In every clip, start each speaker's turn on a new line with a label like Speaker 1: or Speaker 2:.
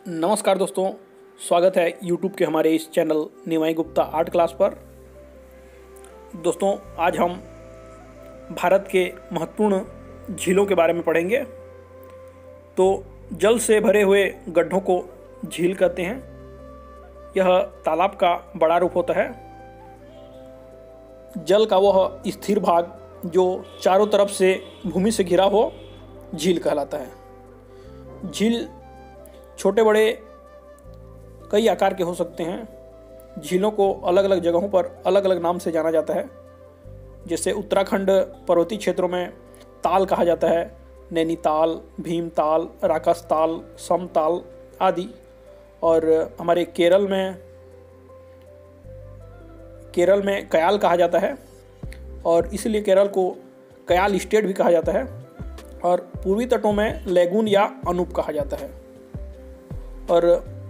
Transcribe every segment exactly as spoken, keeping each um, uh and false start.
Speaker 1: नमस्कार दोस्तों, स्वागत है यूट्यूब के हमारे इस channel Nimai Gupta art class पर। दोस्तों, आज हम भारत के महत्वपूर्ण झीलों के बारे में पढ़ेंगे। तो जल से भरे हुए गड्ढों को झील कहते हैं। यह तालाब का बड़ा रूप होता है। जल का वह स्थिर भाग जो चारों तरफ से भूमि से घिरा हो झील कहलाता है। झील छोटे बड़े कई आकार के हो सकते हैं। झीलों को अलग अलग जगहों पर अलग अलग नाम से जाना जाता है। जैसे उत्तराखंड पर्वतीय क्षेत्रों में ताल कहा जाता है, नैनीताल, भीमताल, राकसताल, समताल आदि। और हमारे केरल में केरल में कयाल कहा जाता है और इसलिए केरल को कयाल स्टेट भी कहा जाता है। और पूर्वी तटों में लैगून या अनूप कहा जाता है। और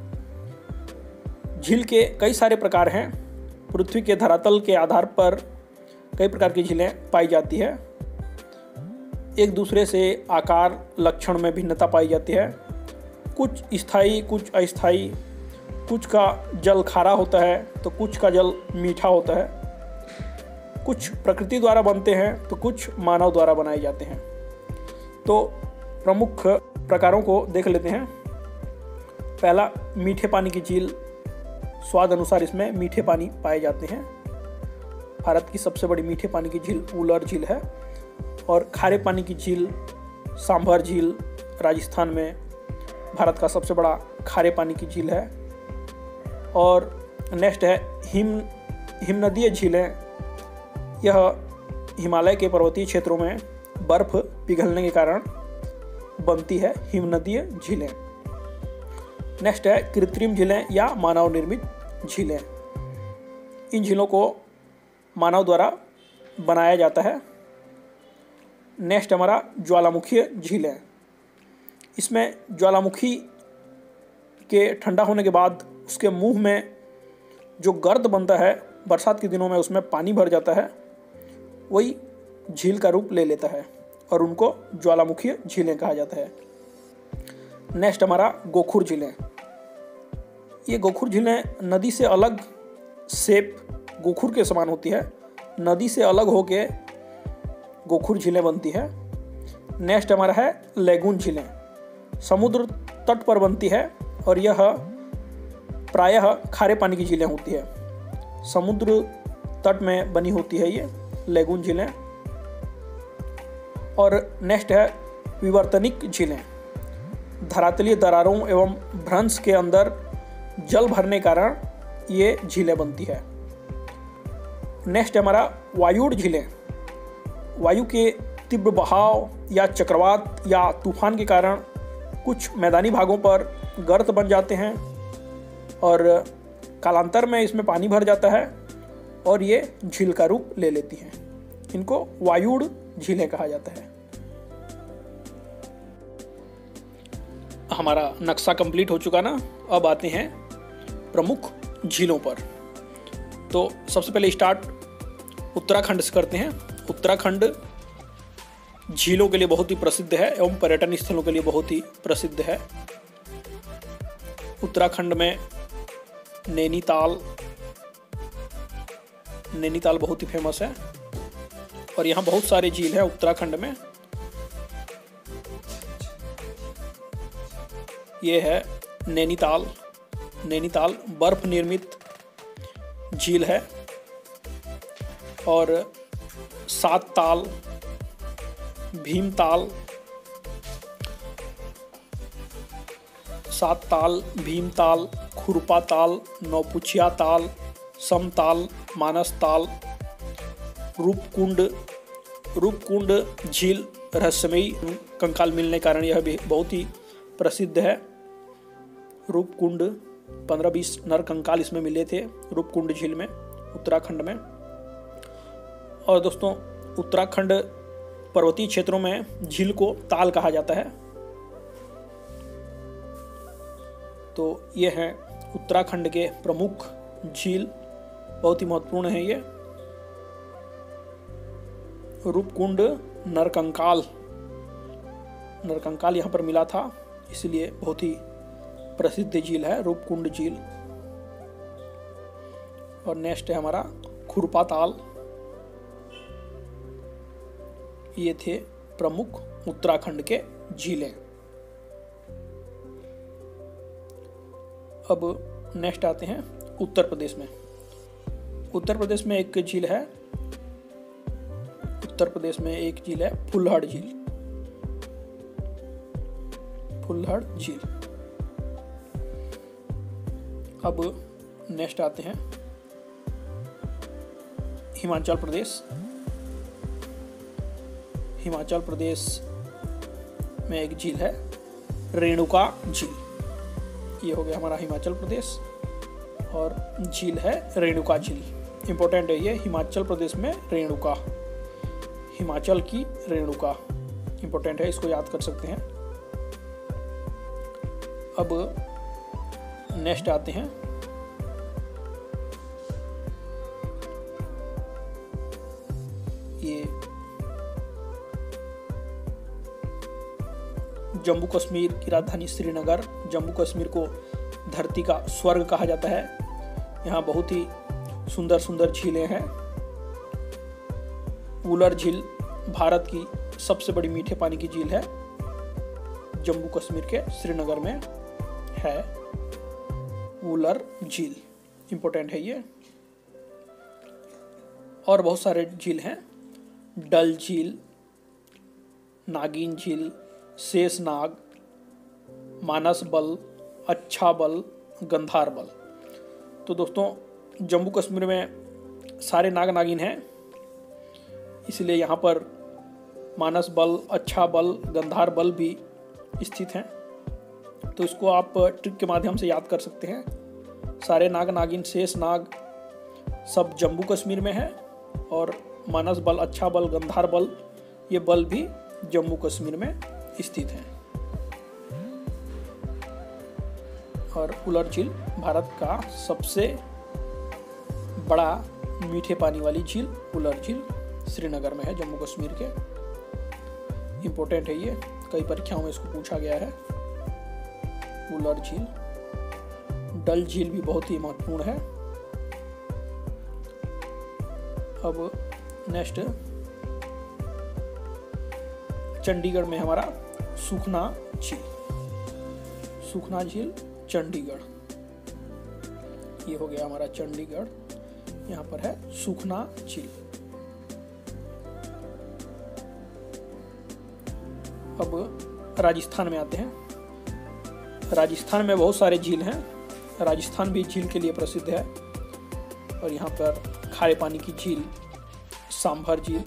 Speaker 1: झील के कई सारे प्रकार हैं। पृथ्वी के धरातल के आधार पर कई प्रकार की झीलें पाई जाती है। एक दूसरे से आकार लक्षण में भिन्नता पाई जाती है। कुछ स्थायी, कुछ अस्थायी। कुछ का जल खारा होता है तो कुछ का जल मीठा होता है। कुछ प्रकृति द्वारा बनते हैं तो कुछ मानव द्वारा बनाए जाते हैं। तो प्रमुख प्रकारों को देख लेते हैं। पहला, मीठे पानी की झील। स्वाद अनुसार इसमें मीठे पानी पाए जाते हैं। भारत की सबसे बड़ी मीठे पानी की झील उलर झील है। और खारे पानी की झील सांभर झील राजस्थान में भारत का सबसे बड़ा खारे पानी की झील है। और नेक्स्ट है हिम हिमनदीय झीलें। यह हिमालय के पर्वतीय क्षेत्रों में बर्फ पिघलने के कारण बनती है हिमनदीय झीलें। नेक्स्ट है कृत्रिम झीलें या मानव निर्मित झीलें। इन झीलों को मानव द्वारा बनाया जाता है। नेक्स्ट हमारा ज्वालामुखीय झीलें। इसमें ज्वालामुखी के ठंडा होने के बाद उसके मुंह में जो गर्द बनता है, बरसात के दिनों में उसमें पानी भर जाता है, वही झील का रूप ले लेता है और उनको ज्वालामुखीय झीलें कहा जाता है। नेक्स्ट हमारा गोखुर झीलें। ये गोखुर झीलें नदी से अलग शेप गोखुर के समान होती है। नदी से अलग होके गोखुर झीलें बनती है। नेक्स्ट हमारा है लैगून झीलें। समुद्र तट पर बनती है और यह प्रायः खारे पानी की झीलें होती है। समुद्र तट में बनी होती है ये लैगून झीलें। और नेक्स्ट है विवर्तनिक झीलें। धरातलीय दरारों एवं भ्रंश के अंदर जल भरने के कारण ये झीलें बनती है। नेक्स्ट हमारा वायुड़ झीलें। वायु के तीव्र बहाव या चक्रवात या तूफान के कारण कुछ मैदानी भागों पर गर्त बन जाते हैं और कालांतर में इसमें पानी भर जाता है और ये झील का रूप ले लेती हैं। इनको वायुड़ झीलें कहा जाता है। हमारा नक्शा कंप्लीट हो चुका ना। अब आते हैं प्रमुख झीलों पर। तो सबसे पहले स्टार्ट उत्तराखंड से करते हैं। उत्तराखंड झीलों के लिए बहुत ही प्रसिद्ध है एवं पर्यटन स्थलों के लिए बहुत ही प्रसिद्ध है। उत्तराखंड में नैनीताल नैनीताल बहुत ही फेमस है और यहाँ बहुत सारे झील हैं उत्तराखंड में। ये है नैनीताल। नैनीताल बर्फ निर्मित झील है। और सात ताल, भीमताल, सात ताल, भीमताल, खुरपा ताल, नौपुछिया ताल, समताल, मानस ताल, रूपकुंड रूपकुंड झील रहस्यमयी कंकाल मिलने के कारण यह भी बहुत ही प्रसिद्ध है। रूपकुंड पंद्रह बीस नर कंकाल इसमें मिले थे रूपकुंड झील में, उत्तराखंड में। और दोस्तों, उत्तराखंड पर्वतीय क्षेत्रों में झील को ताल कहा जाता है। तो ये हैं उत्तराखंड के प्रमुख झील, बहुत ही महत्वपूर्ण है ये। रूपकुंड नरकंकाल नरकंकाल यहाँ पर मिला था, इसलिए बहुत ही प्रसिद्ध झील है रूपकुंड झील। और नेक्स्ट है हमारा खुरपा ताल। ये थे प्रमुख उत्तराखंड के झीलें। अब नेक्स्ट आते हैं उत्तर प्रदेश में। उत्तर प्रदेश में एक झील है उत्तर प्रदेश में एक झील है फुल्हड़ झील। फुल्हड़ झील। अब नेक्स्ट आते हैं हिमाचल प्रदेश। हिमाचल प्रदेश में एक झील है रेणुका झील। ये हो गया हमारा हिमाचल प्रदेश और झील है रेणुका झील। इंपॉर्टेंट है ये, हिमाचल प्रदेश में रेणुका, हिमाचल की रेणुका इंपॉर्टेंट है, इसको याद कर सकते हैं। अब नेक्स्ट आते हैं ये जम्मू कश्मीर की राजधानी श्रीनगर। जम्मू कश्मीर को धरती का स्वर्ग कहा जाता है। यहाँ बहुत ही सुंदर सुंदर झीलें हैं। वुलर झील भारत की सबसे बड़ी मीठे पानी की झील है, जम्मू कश्मीर के श्रीनगर में है वुलर झील। इंपॉर्टेंट है ये। और बहुत सारे झील हैं, डल झील, नागिन झील, शेषनाग, मानस बल, अच्छा बल, गंधार बल। तो दोस्तों जम्मू कश्मीर में सारे नाग नागिन हैं, इसलिए यहाँ पर मानस बल, अच्छा बल, गंधार बल भी स्थित हैं। तो इसको आप ट्रिक के माध्यम से याद कर सकते हैं। सारे नाग नागिन, शेष नाग सब जम्मू कश्मीर में है और मानस बल, अच्छा बल, गंधार बल ये बल भी जम्मू कश्मीर में स्थित हैं। और वुलर झील भारत का सबसे बड़ा मीठे पानी वाली झील वुलर झील श्रीनगर में है, जम्मू कश्मीर के। इंपॉर्टेंट है ये, कई परीक्षाओं में इसको पूछा गया है। वुलर झील। डल झील भी बहुत ही महत्वपूर्ण है। अब नेक्स्ट चंडीगढ़ में हमारा सुखना झील। सुखना झील चंडीगढ़। ये हो गया हमारा चंडीगढ़। यहाँ पर है सुखना झील। अब राजस्थान में आते हैं। राजस्थान में बहुत सारे झील हैं। राजस्थान भी झील के लिए प्रसिद्ध है और यहाँ पर खारे पानी की झील सांभर झील,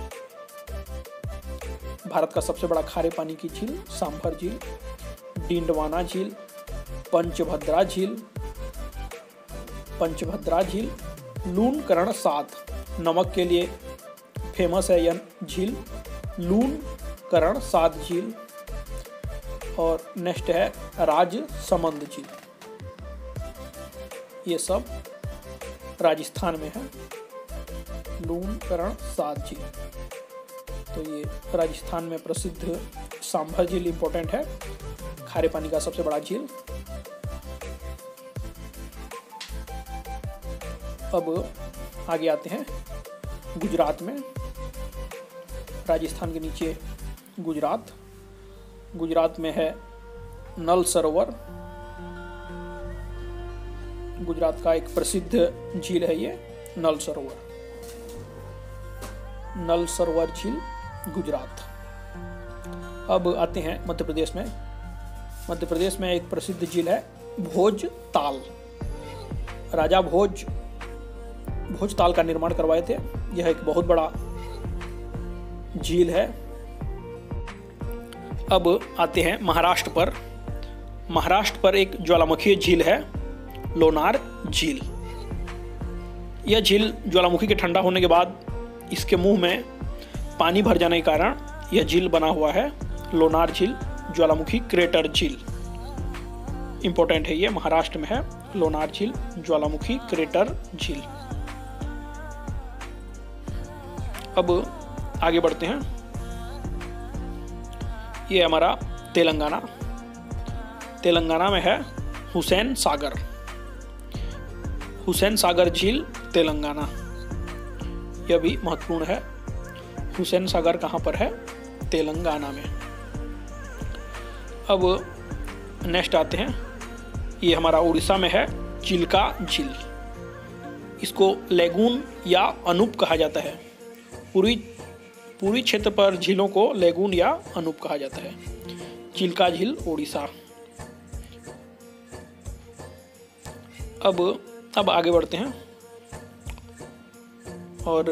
Speaker 1: भारत का सबसे बड़ा खारे पानी की झील सांभर झील, डिंडवाना झील, पंचभद्रा झील, पंचभद्रा झील, लूणकरण सात नमक के लिए फेमस है यह झील, लूणकरण सात झील। और नेक्स्ट है राजसमंद झील। ये सब राजस्थान में है, लूणकरण सात झील। तो ये राजस्थान में प्रसिद्ध सांभर झील इंपॉर्टेंट है, खारे पानी का सबसे बड़ा झील। अब आगे आते हैं गुजरात में। राजस्थान के नीचे गुजरात। गुजरात में है नल सरोवर। गुजरात का एक प्रसिद्ध झील है ये नल सरोवर। नल सरोवर झील गुजरात। अब आते हैं मध्य प्रदेश में। मध्य प्रदेश में एक प्रसिद्ध झील है भोज ताल। राजा भोज भोज ताल का निर्माण करवाए थे। यह एक बहुत बड़ा झील है। अब आते हैं महाराष्ट्र पर। महाराष्ट्र पर एक ज्वालामुखी झील है लोनार झील। यह झील ज्वालामुखी के ठंडा होने के बाद इसके मुंह में पानी भर जाने के कारण यह झील बना हुआ है लोनार झील, ज्वालामुखी क्रेटर झील। इंपॉर्टेंट है ये, महाराष्ट्र में है लोनार झील, ज्वालामुखी क्रेटर झील। अब आगे बढ़ते हैं। ये हमारा तेलंगाना। तेलंगाना में है हुसैन सागर। हुसैन सागर झील तेलंगाना, यह भी महत्वपूर्ण है। हुसैन सागर कहाँ पर है? तेलंगाना में। अब नेक्स्ट आते हैं, ये हमारा उड़ीसा में है चिल्का झील। इसको लेगून या अनूप कहा जाता है। पूरी पूरी क्षेत्र पर झीलों को लेगून या अनूप कहा जाता है। चिल्का झील उड़ीसा। अब अब आगे बढ़ते हैं और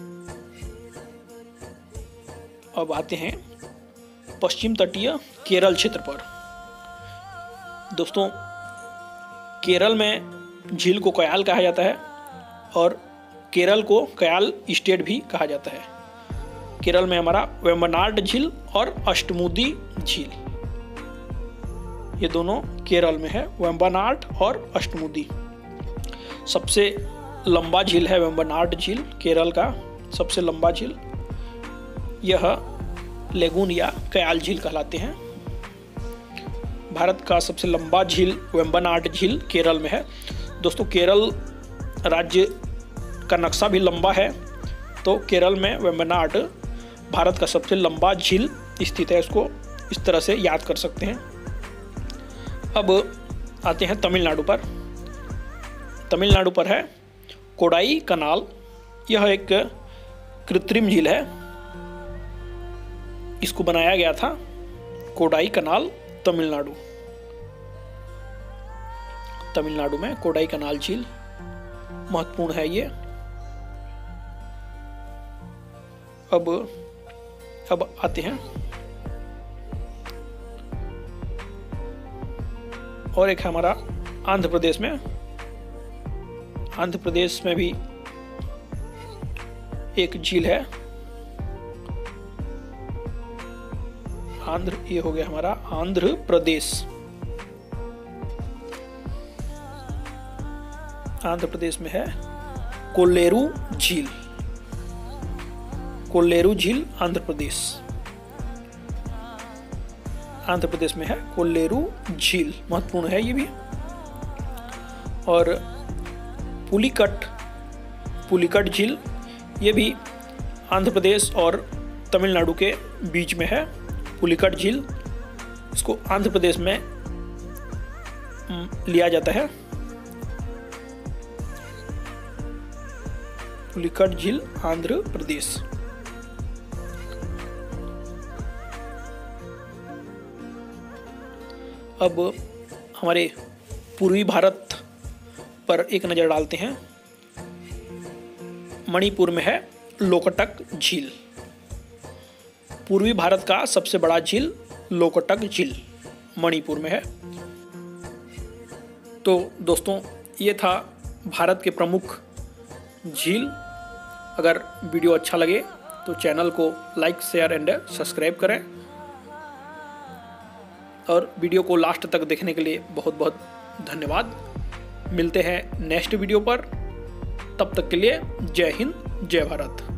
Speaker 1: अब आते हैं पश्चिम तटीय केरल क्षेत्र पर। दोस्तों, केरल में झील को कयाल कहा जाता है और केरल को कयाल स्टेट भी कहा जाता है। केरल में हमारा वेम्बनाड झील और अष्टमुदी झील, ये दोनों केरल में है, वेम्बनाड और अष्टमुदी। सबसे लंबा झील है वेम्बनाड झील, केरल का सबसे लंबा झील। यह लेगून या कयाल झील कहलाते हैं। भारत का सबसे लंबा झील वेम्बनाड झील केरल में है। दोस्तों, केरल राज्य का नक्शा भी लंबा है, तो केरल में वेम्बनाड भारत का सबसे लंबा झील स्थित है। इसको इस तरह से याद कर सकते हैं। अब आते हैं तमिलनाडु पर। तमिलनाडु पर है कोडाई कनाल। यह एक कृत्रिम झील है, इसको बनाया गया था। कोडाई कनाल तमिलनाडु तमिलनाडु में कोडाई कनाल झील महत्वपूर्ण है ये। अब अब आते हैं और एक है हमारा आंध्र प्रदेश में। आंध्र प्रदेश में भी एक झील है। आंध्र, ये हो गया हमारा आंध्र प्रदेश। आंध्र प्रदेश में है कोल्लेरू झील। कोल्लेरू झील आंध्र प्रदेश आंध्र प्रदेश में है कोल्लेरू झील, महत्वपूर्ण है ये भी। और पुलिकट पुलिकट झील, ये भी आंध्र प्रदेश और तमिलनाडु के बीच में है। पुलिकट झील, इसको आंध्र प्रदेश में लिया जाता है। पुलिकट झील आंध्र प्रदेश। अब हमारे पूर्वी भारत पर एक नज़र डालते हैं। मणिपुर में है लोकटक झील। पूर्वी भारत का सबसे बड़ा झील लोकटक झील मणिपुर में है। तो दोस्तों, ये था भारत के प्रमुख झील। अगर वीडियो अच्छा लगे तो चैनल को लाइक, शेयर एंड सब्सक्राइब करें और वीडियो को लास्ट तक देखने के लिए बहुत बहुत धन्यवाद। मिलते हैं नेक्स्ट वीडियो पर, तब तक के लिए जय हिंद, जय भारत।